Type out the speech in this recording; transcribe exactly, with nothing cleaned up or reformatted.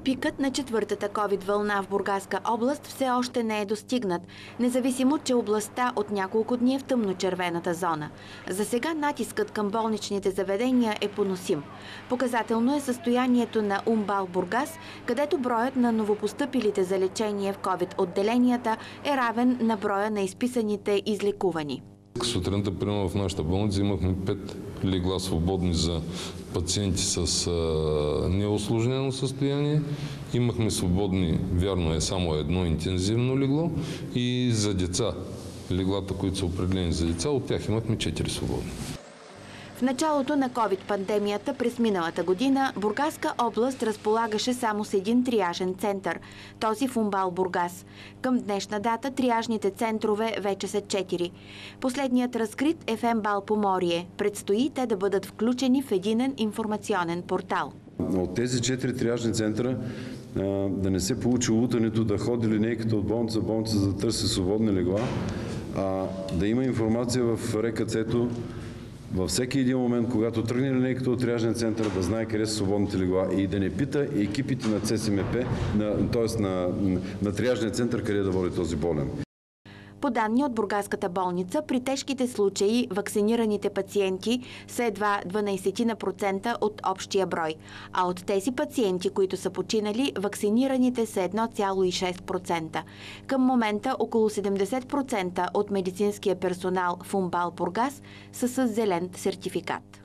Пикът на четвъртата ковид вълна в Бургаска област все още не е достигнат, независимо, че областта от няколко дни е в тъмночервената зона. За сега натискът към болничните заведения е поносим. Показателно е състоянието на УМБАЛ Бургас, където броят на новопостъпилите за лечение в ковид отделенията е равен на броя на изписаните излекувани. Сутринта, примерно в нашата болница, имахме пет легла свободни за пациенти с а, неусложнено състояние. Имахме свободни, вярно е, само едно интензивно легло и за деца. Леглата, които са определени за деца, от тях имахме четири свободни. В началото на ковид-пандемията през миналата година Бургаска област разполагаше само с един триажен център, този в УМБАЛ Бургас. Към днешна дата триажните центрове вече са четири. Последният разкрит е в МБАЛ Поморие. Предстои те да бъдат включени в единен информационен портал. От тези четири триажни центъра да не се получи лутането да ходи линейката от болница в болница за да търси свободни легла, а да има информация в РКЦ-то във всеки един момент, когато тръгне линейката от триажния център, да знае къде са свободните легла и да не пита екипите на ЦСМП, т.е. на, на триажния център, къде да води този болен. По данни от Бургаската болница, при тежките случаи вакцинираните пациенти са едва дванадесет процента от общия брой, а от тези пациенти, които са починали, вакцинираните са едно цяло и шест процента. Към момента около седемдесет процента от медицинския персонал в УМБАЛ Бургас са с зелен сертификат.